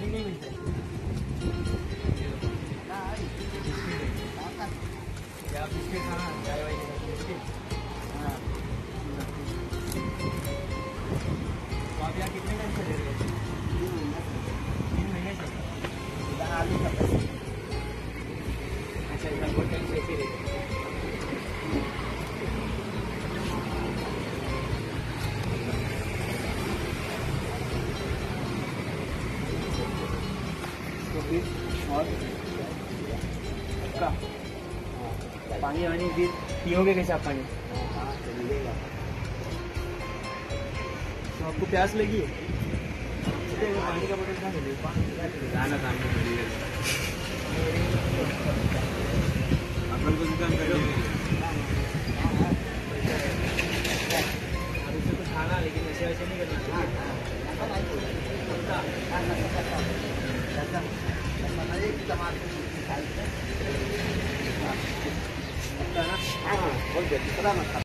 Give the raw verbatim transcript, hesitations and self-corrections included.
पानी नहीं मिलता है। क्या बिस्किट खाना, चाय वाय बिस्किट। हाँ, तो आप यहाँ कितने टाइम से ले रहे हो? तीन महीने से। आलू का पैसा। अच्छा, इधर बहुत टाइम से ऐसे रहे। और पानी वानी फिर पियोगे कैसे आप पानी? तो आपको प्यास लगी है? पानी का बोतल कहाँ मिलेगा? खाना खाने अपन को दुकान कर इससे तो खाना, लेकिन ऐसे वैसे नहीं करना। हाँ,